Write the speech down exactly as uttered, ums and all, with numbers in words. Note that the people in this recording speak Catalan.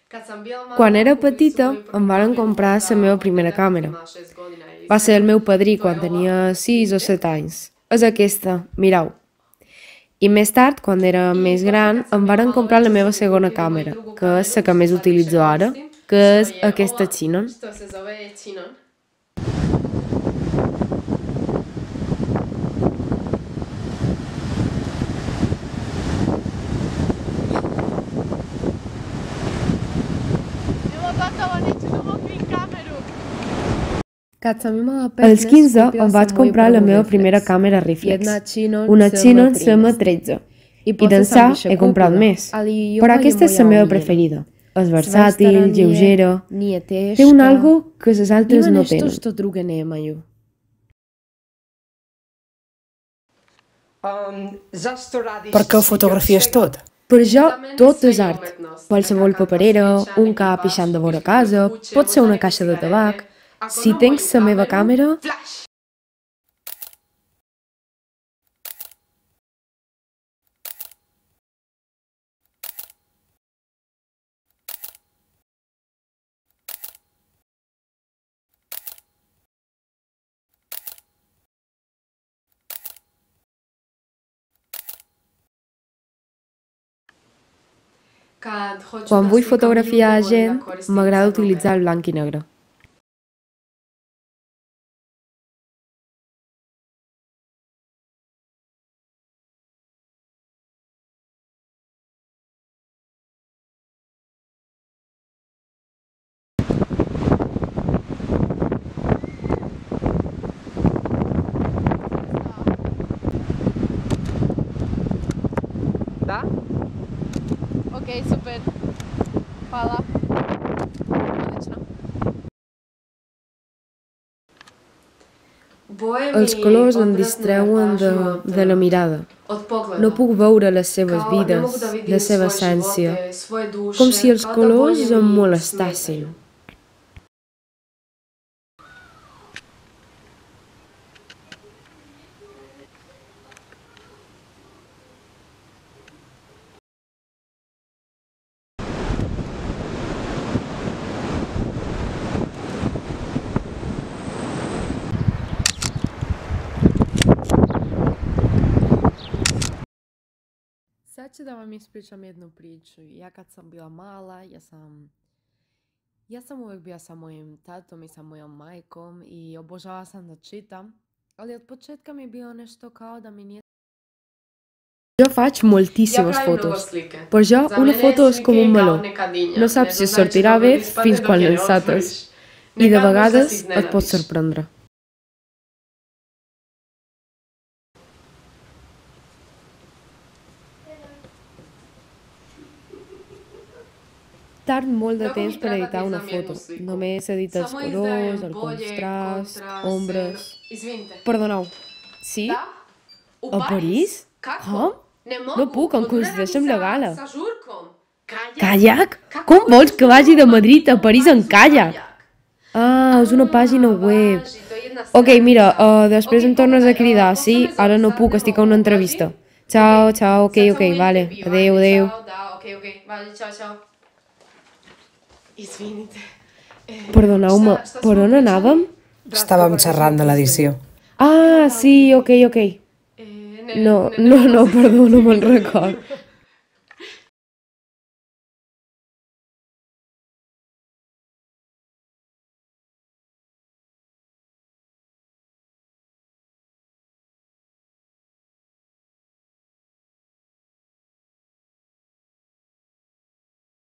Quan era petita, em varen comprar la meva primera càmera. Va ser el meu padrí quan tenia sis o set anys. És aquesta, mireu. I més tard, quan era més gran, em varen comprar la meva segona càmera, que és la que més utilitzo ara, que és aquesta Canon. Als quinze em vaig comprar la meva primera càmera reflex, una Canon C M tretze, i d'ençà he comprat més, però aquesta és la meva preferida. És versàtil, lleugera, té un algo que les altres no tenen. Per què ho fotografies tot? Per jo, tot és art. Qualsevol paperera, un cap ixant de vora casa, pot ser una caixa de tabac. Si tens la meva càmera... Quan vull fotografiar gent, m'agrada utilitzar el blanc i negre. Da? Ok, super. Hvala. Odlično. Els colors em distreuen de, de la mirada. No puc veure les seves vides, la seva essència, com si els colors em molestassin. Sad da vam ispričam jednu priču. Ja kad sam bila mala, ja sam, ja sam uvijek bila sa mojim tatom i sa mojom majkom i obožavala sam da čitam, ali od početka mi je bilo nešto kao da mi nije... Jo faig moltíssimes fotos. Per jo, una foto és com un meló. No saps si sortirà bé fins quan l'encetes. I de vegades et pots sorprendre. Tard molt de temps per editar una foto. Només edita els colors, el contrast, ombres... Perdoneu. Sí? A París? Com? No puc, em coincideix amb la gala. Kayak? Com vols que vagi de Madrid a París en kayak? Ah, és una pàgina web. Ok, mira, uh, després em tornes a cridar, sí? Ara no puc, estic a una entrevista. Ciao, ciao, ok, ok, vale. Adéu, adéu. Perdoneu-me, per on anàvem? Estàvem xerrant de l'edició. Ah, sí, ok, ok. No, no, no, perdó, no me'n record.